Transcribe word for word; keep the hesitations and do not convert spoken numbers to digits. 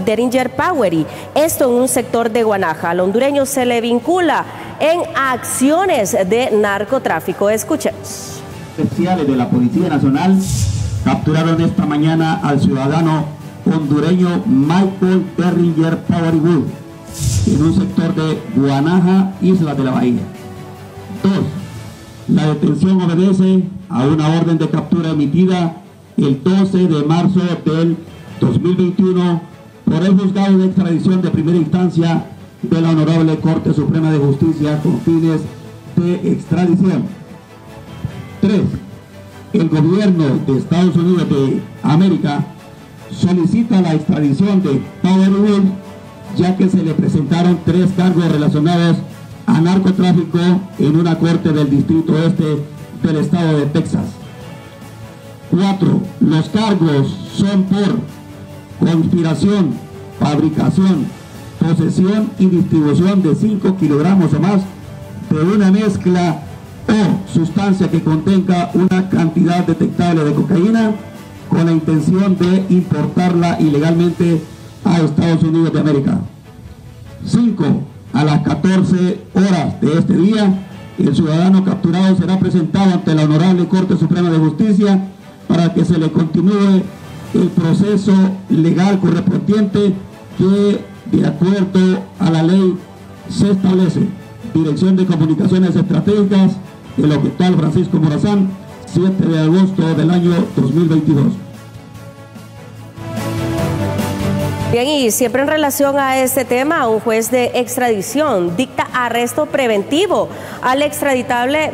Derringer Powery, esto en un sector de Guanaja. Al hondureño se le vincula en acciones de narcotráfico. Escuchemos. Especiales de la Policía Nacional capturaron esta mañana al ciudadano hondureño Michael Derringer Powery Wood en un sector de Guanaja, Islas de la Bahía. Dos. La detención obedece a una orden de captura emitida el doce de marzo del dos mil veintiuno por el Juzgado de Extradición de Primera Instancia de la Honorable Corte Suprema de Justicia con fines de extradición. Tres. El gobierno de Estados Unidos de América solicita la extradición de Powery Wood, ya que se le presentaron tres cargos relacionados a narcotráfico en una corte del Distrito Este del estado de Texas. Cuatro. Los cargos son por conspiración, fabricación, posesión y distribución de cinco kilogramos o más de una mezcla o sustancia que contenga una cantidad detectable de cocaína con la intención de importarla ilegalmente a Estados Unidos de América. Cinco. A las catorce horas de este día, el ciudadano capturado será presentado ante la Honorable Corte Suprema de Justicia para que se le continúe el proceso legal correspondiente que, de acuerdo a la ley, se establece. Dirección de Comunicaciones Estratégicas, el hospital Francisco Morazán, siete de agosto del año dos mil veintidós. Bien, y siempre en relación a este tema, un juez de extradición dicta arresto preventivo al extraditable